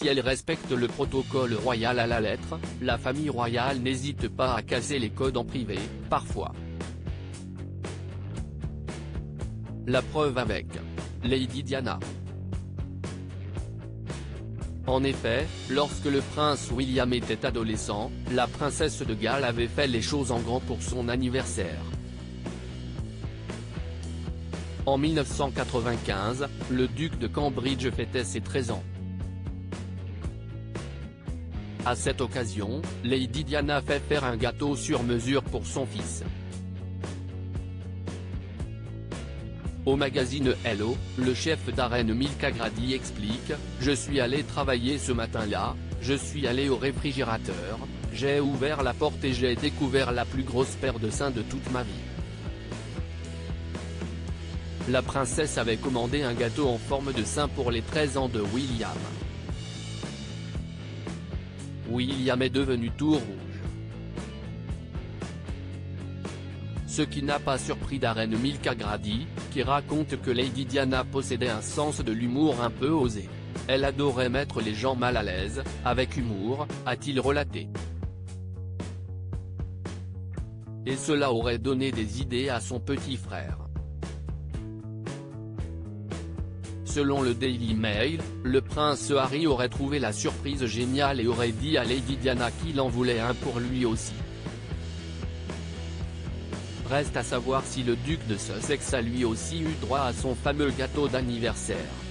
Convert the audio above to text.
si elle respecte le protocole royal à la lettre, la famille royale n'hésite pas à casser les codes en privé, parfois. La preuve avec Lady Diana. En effet, lorsque le prince William était adolescent, la princesse de Galles avait fait les choses en grand pour son anniversaire. En 1995, le duc de Cambridge fêtait ses 13 ans. À cette occasion, Lady Diana fait faire un gâteau sur mesure pour son fils. Au magazine Hello, le chef d'Arène Milka Grady explique « Je suis allé travailler ce matin-là, je suis allé au réfrigérateur, j'ai ouvert la porte et j'ai découvert la plus grosse paire de seins de toute ma vie. » La princesse avait commandé un gâteau en forme de sein pour les 13 ans de William. William est devenu tout rouge. Ce qui n'a pas surpris Darren Milka Grady, qui raconte que Lady Diana possédait un sens de l'humour un peu osé. Elle adorait mettre les gens mal à l'aise, avec humour, a-t-il relaté. Et cela aurait donné des idées à son petit frère. Selon le Daily Mail, le prince Harry aurait trouvé la surprise géniale et aurait dit à Lady Diana qu'il en voulait un pour lui aussi. Reste à savoir si le duc de Sussex a lui aussi eu droit à son fameux gâteau d'anniversaire.